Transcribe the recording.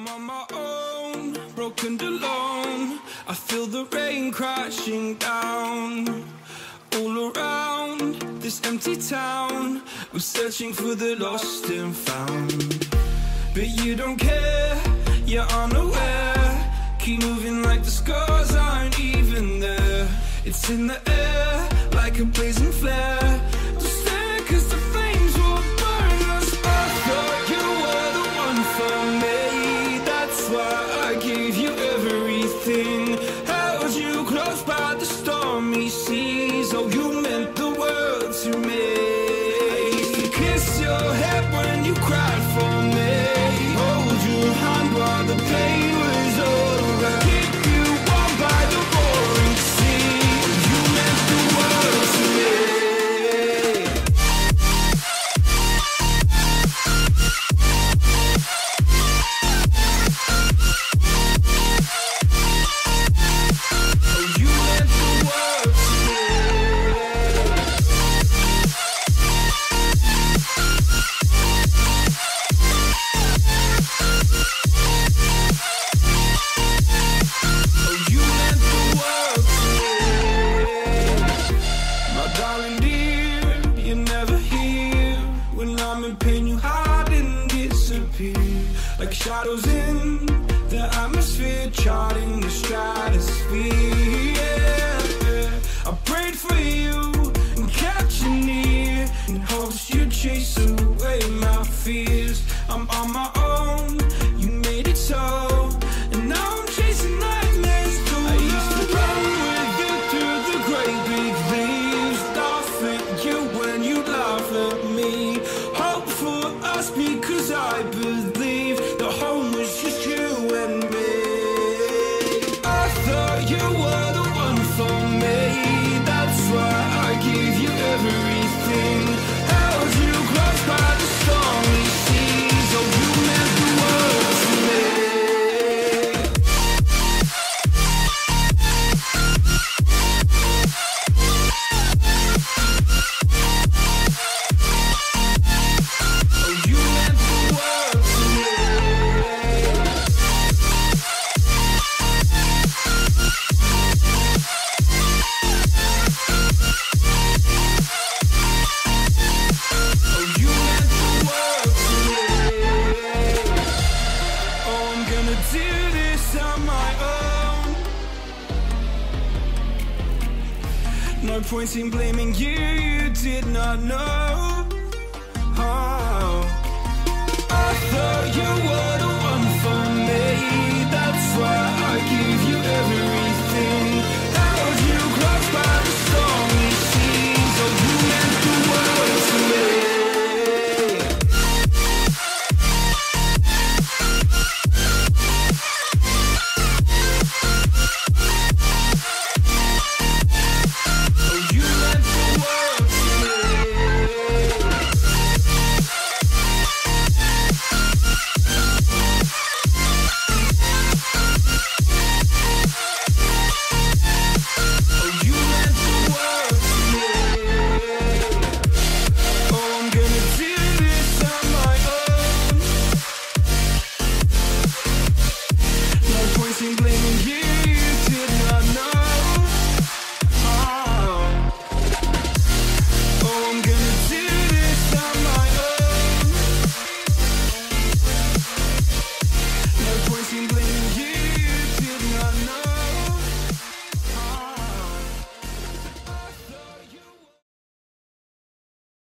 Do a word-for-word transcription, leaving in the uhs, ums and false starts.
I'm on my own, broken and alone. I feel the rain crashing down all around this empty town. I'm searching for the lost and found, but you don't care, you're unaware. Keep moving like the scars aren't even there. It's in the air like a blazing flare. Don't stare cause the flames will burn us. I thought you were the one for me, that's why I gave you everything. Held you close by the stormy seas. Oh, you meant the world to me. I used to kiss your head when you cried for me, hold your hand while the pain was over, keep you warm by the roaring sea. You meant the world to me. Oh, you meant the world to me. Oh, you meant the world to me. My darling dear, you're never here. When I'm in pain, you hide and disappear like shadows in the atmosphere, charting the stratosphere. Yeah. I prayed for you and kept you near in hopes you'd chase away my fears. I'm on my own, you made it so, and now I'm chasing nightmares too. I used to run with you through the great big leaves, laugh at you when you laugh at me, hope for us because I believe the home was just you and me. I thought you were the one for me, that's why I gave you everything. Held you close by the stormy seas. Oh, you meant the world to me. Oh, you meant the world to me. Oh, you meant the world to me. Oh, I'm gonna do this on my own. No point in blaming you, you did not know. Ah.